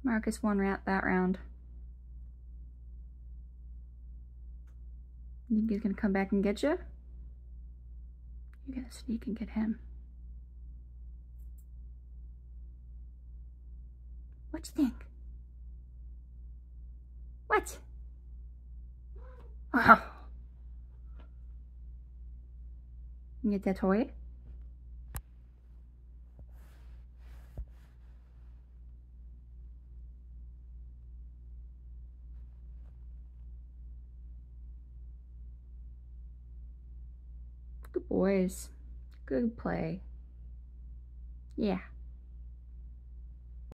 Marcus won that round. You think he's gonna come back and get you? You're gonna sneak and get him. What you think? What? Oh. You get that toy? Good boys. Good play. Yeah.